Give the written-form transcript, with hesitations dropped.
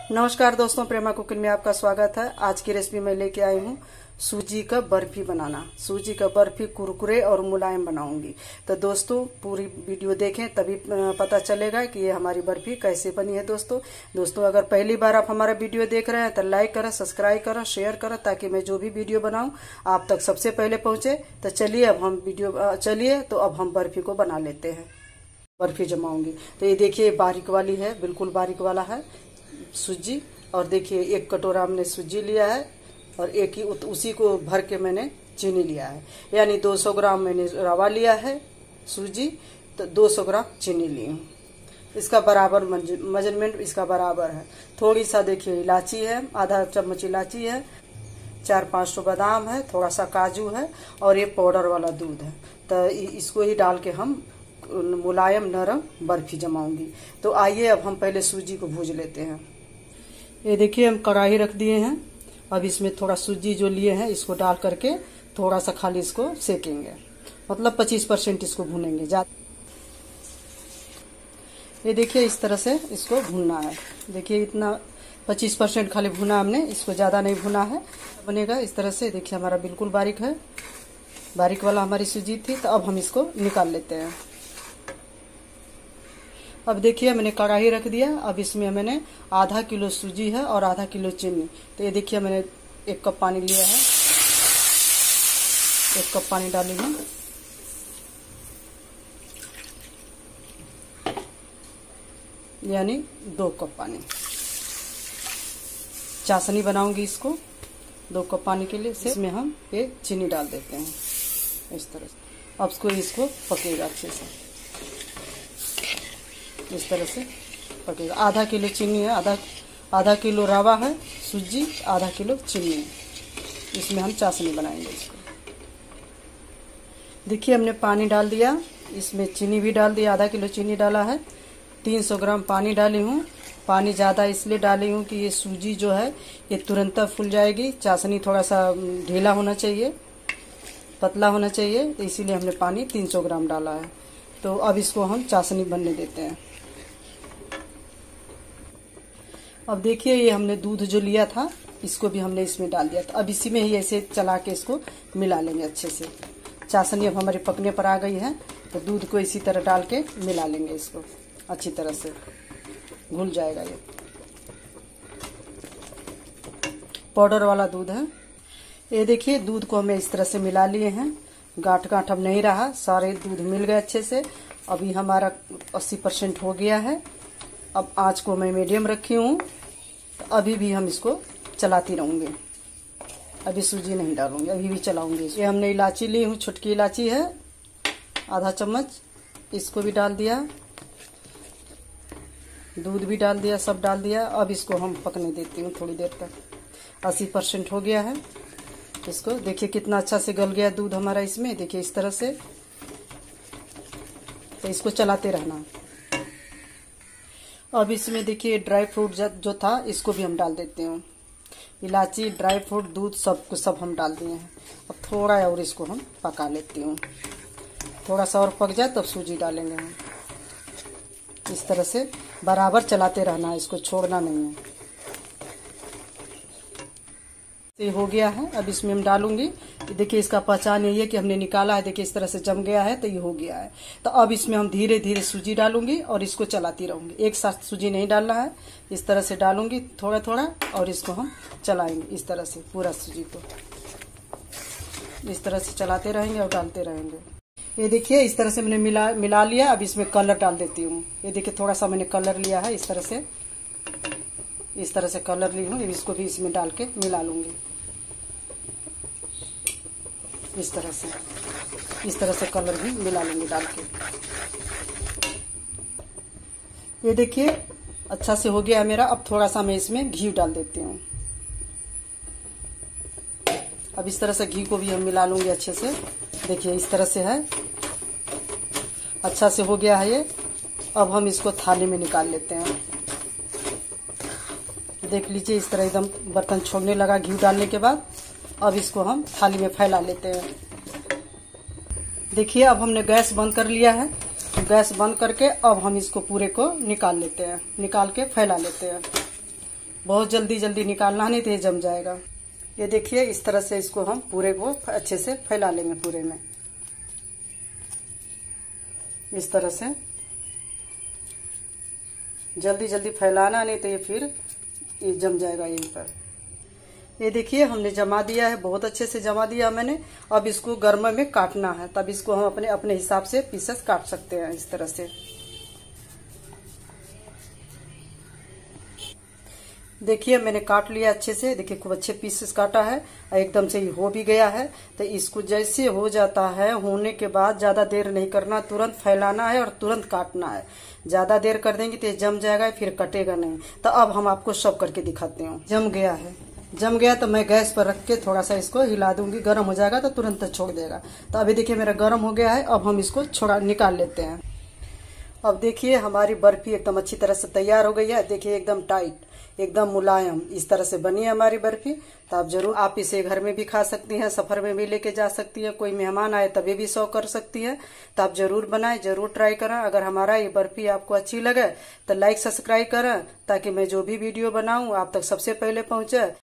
नमस्कार दोस्तों, प्रेमा कुकिंग में आपका स्वागत है। आज की रेसिपी में लेके आई हूँ सूजी का बर्फी बनाना। सूजी का बर्फी कुरकुरे और मुलायम बनाऊंगी। तो दोस्तों पूरी वीडियो देखें तभी पता चलेगा कि ये हमारी बर्फी कैसे बनी है। दोस्तों अगर पहली बार आप हमारा वीडियो देख रहे हैं तो लाइक करें, सब्सक्राइब करें, शेयर करें ताकि मैं जो भी वीडियो बनाऊं आप तक सबसे पहले पहुंचे। तो चलिए अब हम बर्फी को बना लेते हैं। बर्फी जमाऊंगी तो ये देखिए बारीक वाली है, बिल्कुल बारीक वाला है सूजी। और देखिए एक कटोरा हमने सूजी लिया है और एक ही उसी को भर के मैंने चीनी लिया है, यानी 200 ग्राम मैंने रवा लिया है सूजी, तो 200 ग्राम चीनी ली हूँ। इसका बराबर मेजरमेंट इसका बराबर है। थोड़ी सा देखिए इलायची है, आधा चम्मच इलायची है, 4-5 बादाम है, थोड़ा सा काजू है और ये पाउडर वाला दूध है। तो इसको ही डाल के हम मुलायम नरम बर्फी जमाऊंगी। तो आइए अब हम पहले सूजी को भूज लेते हैं। ये देखिए हम कढ़ाई रख दिए हैं। अब इसमें थोड़ा सूजी जो लिए हैं इसको डाल करके थोड़ा सा खाली इसको सेकेंगे, मतलब 25% इसको भूनेंगे। ये देखिए इस तरह से इसको भूनना है। देखिए इतना 25% खाली भुना हमने, इसको ज्यादा नहीं भुना है। बनेगा इस तरह से। देखिए हमारा बिल्कुल बारीक है, बारीक वाला हमारी सूजी थी। तो अब हम इसको निकाल लेते हैं। अब देखिए मैंने कढ़ाई रख दिया। अब इसमें मैंने आधा किलो सूजी है और आधा किलो चीनी। तो ये देखिए मैंने 1 कप पानी लिया है, 1 कप पानी डाली हूँ। यानी 2 कप पानी। चाशनी बनाऊंगी इसको 2 कप पानी के लिए। इसमें हम ये चीनी डाल देते हैं इस तरह से। अब इसको पकेगा अच्छे से, इस तरह से पकेगा। आधा किलो चीनी है, आधा किलो रवा है, सूजी आधा किलो चीनी है। इसमें हम चाशनी बनाएंगे इसको। देखिए हमने पानी डाल दिया, इसमें चीनी भी डाल दिया, आधा किलो चीनी डाला है। 300 ग्राम पानी डाली हूँ। पानी ज़्यादा इसलिए डाली हूँ कि ये सूजी जो है ये तुरंत फूल जाएगी। चाशनी थोड़ा सा ढीला होना चाहिए, पतला होना चाहिए, तो इसीलिए हमने पानी 300 ग्राम डाला है। तो अब इसको हम चाशनी बनने देते हैं। अब देखिए ये हमने दूध जो लिया था इसको भी हमने इसमें डाल दिया। तो अब इसी में ही ऐसे चला के इसको मिला लेंगे अच्छे से। चाशनी अब हमारी पकने पर आ गई है, तो दूध को इसी तरह डाल के मिला लेंगे इसको अच्छी तरह से, घुल जाएगा। ये पाउडर वाला दूध है। ये देखिए दूध को हमें इस तरह से मिला लिए हैं। गांठ गांठ अब नहीं रहा, सारे दूध मिल गए अच्छे से। अभी हमारा 80% हो गया है। अब आंच को मैं मीडियम रखी हूँ। तो अभी भी हम इसको चलाती रहूंगी, अभी सूजी नहीं डालूंगी, अभी भी चलाऊंगी। ये हमने इलायची ली हूँ, छुटकी इलायची है, आधा चम्मच, इसको भी डाल दिया, दूध भी डाल दिया, सब डाल दिया। अब इसको हम पकने देती हूँ थोड़ी देर तक। 80% हो गया है। इसको देखिए कितना अच्छा से गल गया दूध हमारा इसमें। देखिए इस तरह से। तो इसको चलाते रहना। अब इसमें देखिए ड्राई फ्रूट जो था इसको भी हम डाल देते हैं। इलायची, ड्राई फ्रूट, दूध सब हम डाल दिए हैं। अब थोड़ा और इसको हम पका लेती हूँ। थोड़ा सा और पक जाए तब सूजी डालेंगे हम। इस तरह से बराबर चलाते रहना है, इसको छोड़ना नहीं है। ये हो गया है। अब इसमें हम डालूंगी। देखिए इसका पहचान यही है कि हमने निकाला है। देखिए इस तरह से जम गया है, तो ये हो गया है। तो अब इसमें हम धीरे धीरे सूजी डालूंगी और इसको चलाती रहूंगी। एक साथ सूजी नहीं डालना है, इस तरह से डालूंगी थोड़ा थोड़ा और इसको हम चलाएंगे इस तरह से। पूरा सूजी को इस तरह से चलाते रहेंगे और डालते रहेंगे। ये देखिए इस तरह से मैंने मिला लिया। अब इसमें कलर डाल देती हूँ। ये देखिए थोड़ा सा मैंने कलर लिया है, इस तरह से कलर ली हूँ। इसको भी इसमें डाल के मिला लूंगी इस तरह से कलर भी मिला लूंगी डाल के। ये देखिए अच्छा से हो गया है मेरा। अब थोड़ा सा मैं इसमें घी डाल देती हूँ। अब इस तरह से घी को भी हम मिला लूंगी अच्छे से। देखिए इस तरह से है, अच्छा से हो गया है ये। अब हम इसको थाली में निकाल लेते हैं। देख लीजिए इस तरह एकदम बर्तन छोड़ने लगा घी डालने के बाद। अब इसको हम थाली में फैला लेते हैं। देखिए अब हमने गैस बंद कर लिया है। गैस बंद करके अब हम इसको पूरे को निकाल लेते हैं, निकाल के फैला लेते हैं। बहुत जल्दी जल्दी निकालना नहीं तो ये जम जाएगा। ये देखिए इस तरह से इसको हम पूरे को अच्छे से फैला लेंगे पूरे में, इस तरह से जल्दी जल्दी फैलाना नहीं तो ये फिर ये जम जाएगा यहीं पर। ये देखिए हमने जमा दिया है, बहुत अच्छे से जमा दिया मैंने। अब इसको गर्म में काटना है, तब इसको हम अपने अपने हिसाब से पीसेस काट सकते हैं इस तरह से। देखिए मैंने काट लिया अच्छे से, देखिए खूब अच्छे पीसेस काटा है, एकदम से ही हो भी गया है। तो इसको जैसे हो जाता है, होने के बाद ज्यादा देर नहीं करना, तुरंत फैलाना है और तुरंत काटना है। ज्यादा देर कर देंगे तो ये जम जाएगा, फिर कटेगा नहीं। तो अब हम आपको सब करके दिखाते हूँ। जम गया है, जम गया तो मैं गैस पर रख के थोड़ा सा इसको हिला दूंगी, गर्म हो जाएगा तो तुरंत छोड़ देगा। तो अभी देखिए मेरा गर्म हो गया है, अब हम इसको छोड़ा निकाल लेते हैं। अब देखिए हमारी बर्फी एकदम अच्छी तरह से तैयार हो गई है। देखिए एकदम टाइट, एकदम मुलायम इस तरह से बनी है हमारी बर्फी। तो आप जरूर आप इसे घर में भी खा सकती हैं, सफर में भी लेके जा सकती हैं, कोई मेहमान आए तभी भी सर्व कर सकती हैं। तो आप जरूर बनाएं, जरूर ट्राई करें। अगर हमारा ये बर्फी आपको अच्छी लगे तो लाइक सब्सक्राइब करें, ताकि मैं जो भी वीडियो बनाऊं आप तक सबसे पहले पहुंचे।